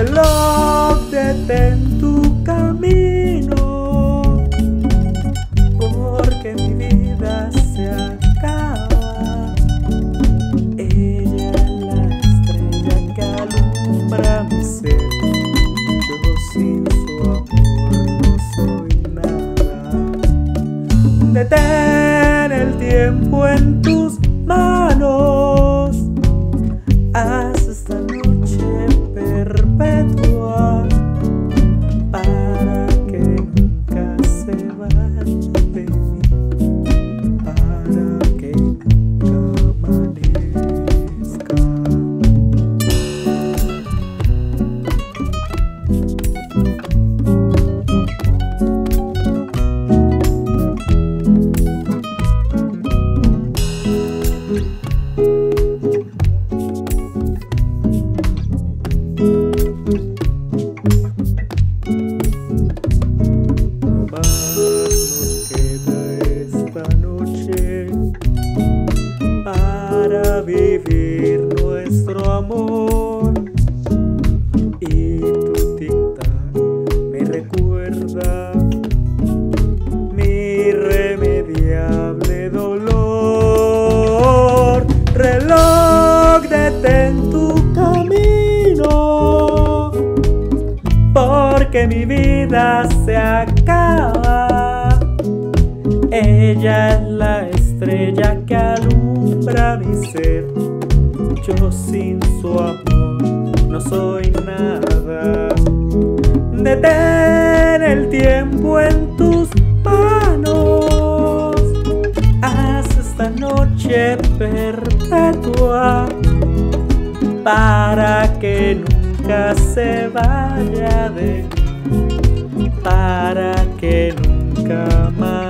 Reloj, detén tu camino, porque mi vida se acaba. Ella es la estrella que alumbra mi ser. Yo sin su amor no soy nada. Detén el tiempo en tus manos. Haz esta noche perpetua para que nunca se vaya de mí, para que nunca amanezca. Para vivir nuestro amor, y tu tic-tac me recuerda mi irremediable dolor. Reloj, detén tu camino, porque mi vida se acaba. Ella es la estrella que alumbra mi ser. Yo sin su amor no soy nada. Detén el tiempo en tus manos. Haz esta noche perpetua para que nunca se vaya de mí, para que nunca más